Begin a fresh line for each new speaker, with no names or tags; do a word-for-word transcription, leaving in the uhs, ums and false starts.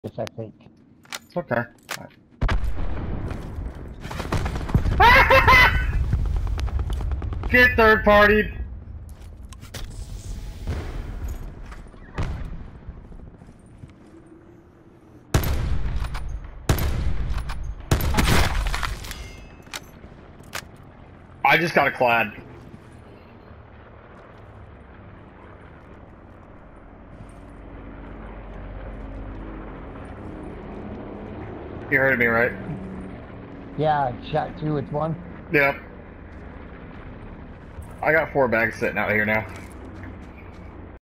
Yes, I think.
It's okay. Get third partied. I just got a clad. You heard me, right?
Yeah, shot two with one.
Yep. I got four bags sitting out here now.